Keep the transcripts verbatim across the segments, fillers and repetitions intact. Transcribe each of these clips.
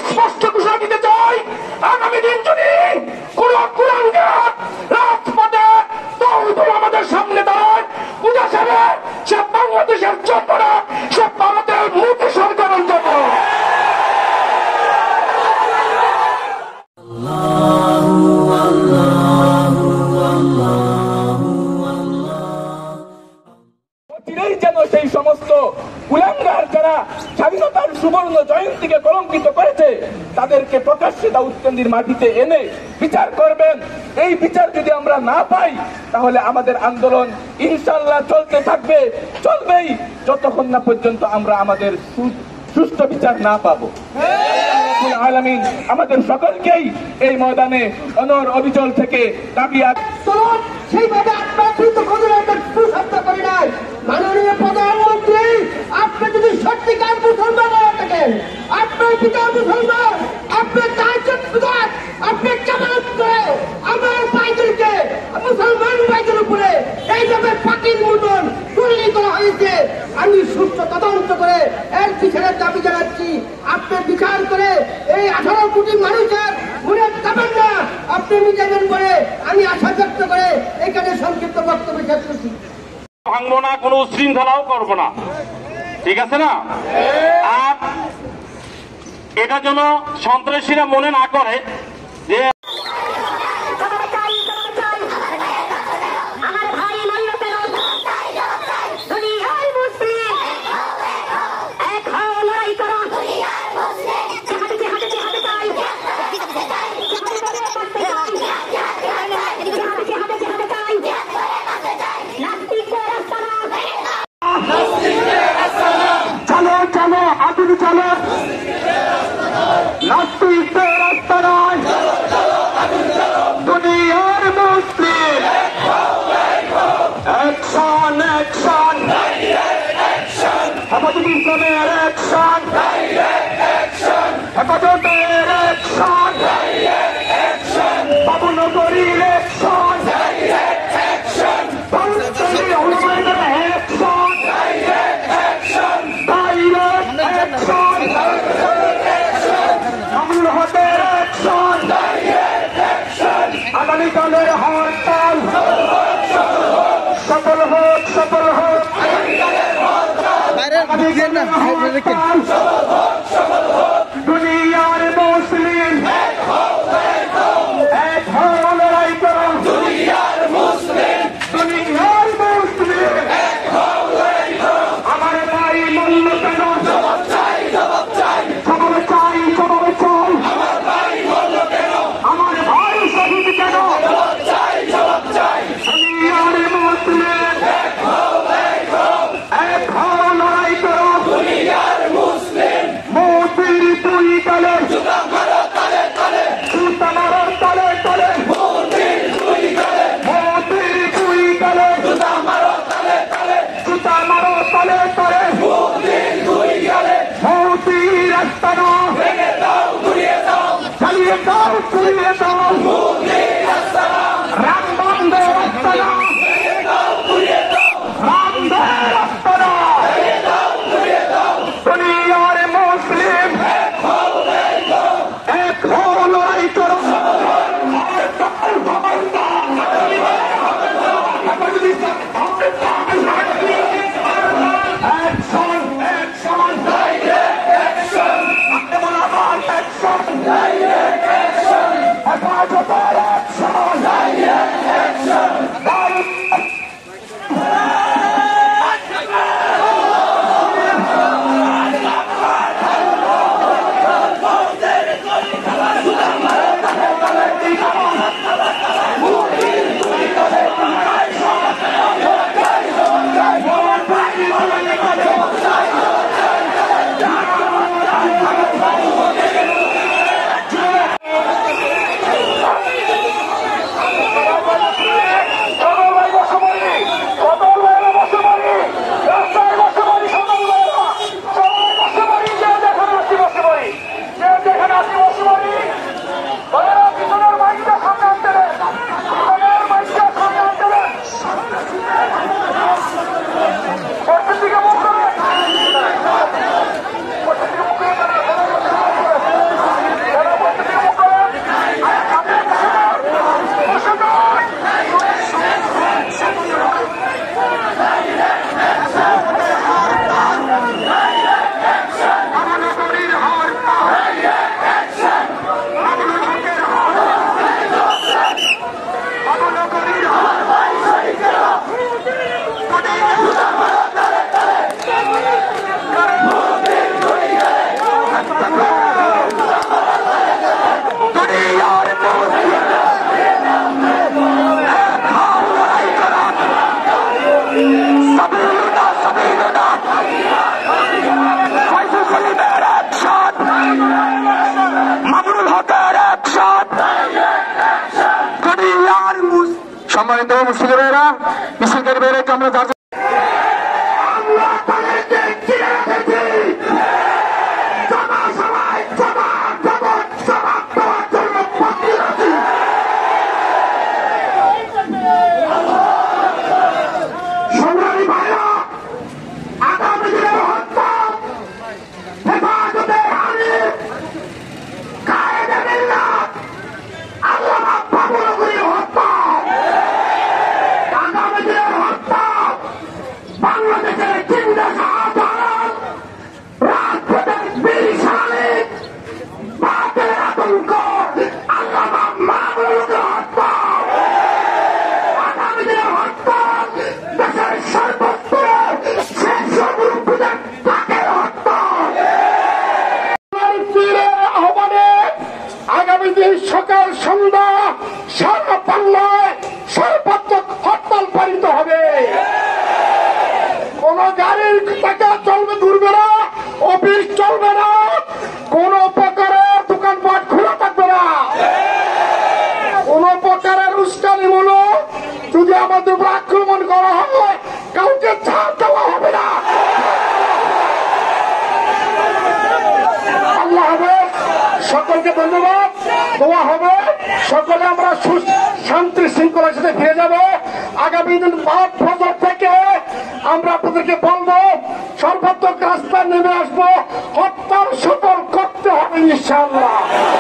স্পষ্ট ঘোষণা দিতে চাই, আগামী দিন যদি কোন কুলাঙ্গার রাজপথে দৌড় আমাদের সামনে দাঁড়ায়, বুঝা যাবে সে বাংলাদেশের জন্য না, সে ভারতের মোদী সরকারের জন্য। যেন সেই সমস্ত কুলাঙ্গার যারা স্বাধীনতার সুবর্ণ জয়ন্তীকে কলঙ্কিত করেছে তাদেরকে প্রকাশ্যে দাউদকান্দির মাটিতে এনে বিচার করবেন। এই বিচার যদি আমরা না পাই তাহলে আমাদের আন্দোলন ইনশাআল্লাহ চলতে থাকবে, চলবেই যতক্ষণ না পর্যন্ত আমরা আমাদের সুষ্ঠু বিচার না পাবো। আলামিন আমাদের সকলকেই এই ময়দানে অনর অবিচল থেকে দাবি সেইভাবে আপনার করি নাই। মাননীয় প্রধানমন্ত্রী, আপনি যদি সত্যিকার মুসলমান হয়ে থাকেন, আপনার পিতা মুসলমান, আপনি চাইছেন আপনি চালান করে আমার ভাইদেরকে, মুসলমান ভাইদের উপরে এইভাবে পাখির মতন তুল্লি করা হয়েছে। আমি সুস্থ তদন্ত করে এর পিছনে দাবি জানাচ্ছি, আপনি বিচার করে এই আঠারো কোটি মানুষের ঘুরে যাবেন না, আপনি নিজেদের করে আমি আশা ব্যক্ত করে এখানে সংক্ষিপ্ত বক্তব্য শেষ করছি। ভাঙবো না, কোনো উশৃঙ্খলাও করবো না, ঠিক আছে না? আর এটা যেন সন্ত্রাসীরা মনে না করে যে নাস্তিকদের রাস্তা নয়, দুনিয়ার মুসলিম অ্যাকশন অ্যাকশন, হেফাজত ইসলামের অ্যাকশন, হেফাজতের অ্যাকশন, বাবুনগরীর অ্যাকশন, বাউন্সারি হুমায়ুনের অ্যাকশন, ডাইরেক্ট অ্যাকশন, আগামীকালের হরতাল সফল হোক, সফল হোক, দুনিয়ার মুসলিম এক হও, লড়াই করো, দুনিয়ার মুসলিম, দুনিয়ার মুসলিম এক হও, লড়াই করো, আমার ভাই মূল্য কেন, জবাব চাই, জবাব চাই, জবাব চাই, জবাব চাই, আমার ভাই মূল্য কেন, আমার ভাই শহীদ কেন, জবাব চাই, জবাব চাই, দুনিয়ার মুসলিম এক হও, এক হও, এক হও, লড়াই করো, দুনিয়ার মুসলিম, মোদির দুই গালে জুতা মারো তালে তালে, জুতা মারো তালে তালে, মোদির দুই গালে, মোদির দুই গালে জুতা মারো তালে তালে, জুতা মারো তালে তালে, মোদির দুই গালে, মোদির রাস্তা না ভেঙে দাও, ঘুরিয়ে দাও, চালিয়ে দাও, ঘুরিয়ে দাও, মোদির রাস্তা না, রাম বন্ধে রাস্তা না ভেঙে দাও, ঘুরিয়ে দাও, রাম বন্ধে রাস্তা না ভেঙে দাও, ঘুরিয়ে দাও, দুনিয়ার মুসলিম এক হও, লড়াই করো, এক হও, লড়াই করো, action action, direct action, action, direct action, হেফাজতের অ্যাকশন, ডাইরেক্ট অ্যাকশন, দুনিয়ার মুসলিম সাবিলুনা সাবিলুনা ফয়জুল করিমের একসাথ মামুনুল হকের একসাথ দুনিয়ার মুসলিম। সম্মানিত মুসলিমেরা, মিছিলকারী ভাইরাকে আমরা যা আমরা তাদেরকে চিনে রেখেছি জনসভায় জবাব জবাব জবাব দেওয়ার জন্য প্রস্তুত আছি। সংগ্রামী ভাইরা, আগামী দিনের হত্যা হেফাজতে আমির কায়েদে মিল্লাত আল্লামা বাবুল নগরীর হত্যা, আগামী দিনের হত্যা বাংলাদেশের জিন্দা শাহজালাল রাজপথের বীর শালিক বাতের আতঙ্ক আল্লামা বাবুল নগরীর হত্যা, আগামী দিনের হত্যা দেশের সর্বস্তরে শেষ মুরব্বীদের তাকের হত্যা। আহ্বানে আগামী দিন সকাল সন্ধ্যা সারা বাংলায় সর্বোচ্চ হরতাল পালিত হবে। কোন গাড়ির টাকা চলবে ঘুরবে না, অফিস চলবে না, কোন প্রকারের দোকানপাট খোলা থাকবে না, কোন প্রকারের উস্কানিমূলক যদি আমাদের উপর আক্রমণ করা হয় কাউকে ছাড় দেওয়া হবে না। আল্লাহ হাফেজ, সকলকে ধন্যবাদ, দোয়া হবে, সকলে আমরা শান্তি শৃঙ্খলার সাথে ফিরে যাব। আগামী দিন বাদ ফজর থেকে আমরা আপনাদেরকে বলবো সর্বাত্মক রাস্তায় নেমে আসবো, হত্যার সফল করতে হবে ইনশাআল্লাহ।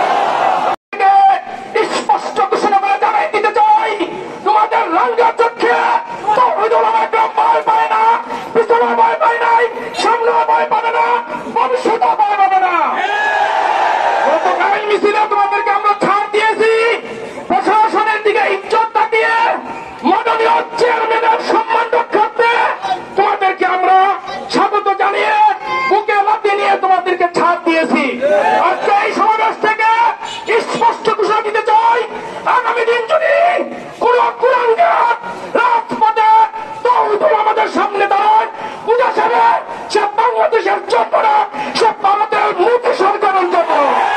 স্পষ্ট ঘোষণা করে জানাই দিতে চাই, তোমাদের রাঙ্গা চোখে তাওহীদুল আলম ভয় পায় না, পিছনে ভয় পায় নাই, সামনে ভয় পাবে না, ভবিষ্যতে ভয় পাবে না। গতকাল মিছিলে তোমাদেরকে আমরা ছাড় দিয়েছি, প্রশাসনের দিকে ইজ্জত তাকিয়ে মাননীয় চেয়ারম্যানের সম্মান রক্ষার্থে তোমাদেরকে আমরা স্বাগত জানিয়ে বুকে লাথি নিয়ে তোমাদেরকে ছাড় দিয়েছি। আজকে এই সমাবেশ থেকে স্পষ্ট ঘোষণা দিতে চাই, আগামী দিন যদি কোন কুলাঙ্গার রাজপথে তাওহীদুল আমাদের সামনে দাঁড়ায়, বুঝা যাবে সে বাংলাদেশের জন্য না, সে ভারতের মোদী সরকারের জন্য।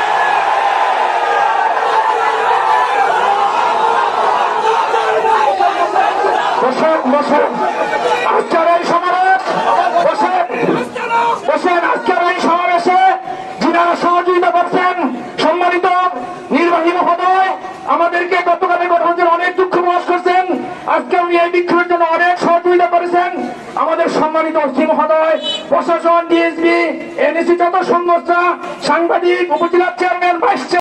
বসেন বসেন আজকের এই সমাবেশ, বসেন বসেন আজকের এই সমাবেশে যিনারা সহযোগিতা করছেন, সম্মানিত নির্বাহী মহোদয় আমাদেরকে গতকালের ঘটনার জন্য অনেক দুঃখ প্রকাশ করছেন, আজকে উনি এই বিক্ষোভের জন্য অনেক সহযোগিতা করেছেন। আমাদের সম্মানিত ওসি মহোদয়, প্রশাসন, ডিএসপি, এনএসি, যত সংস্থা, সাংবাদিক, উপজেলা চেয়ারম্যান, ভাইস